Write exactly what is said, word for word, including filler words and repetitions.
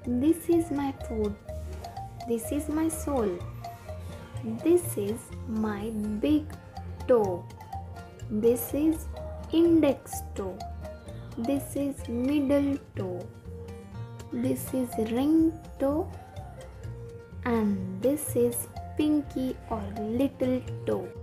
This is my food. This is my soul. This is my big toe. This is index toe. This is middle toe. This is ring toe. And this is pinky or little toe.